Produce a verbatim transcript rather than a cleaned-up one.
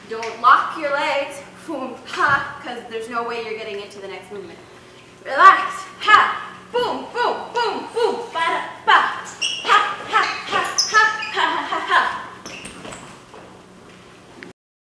Don't lock your legs, boom, ha, because there's no way you're getting into the next movement. Relax, ha, boom, boom.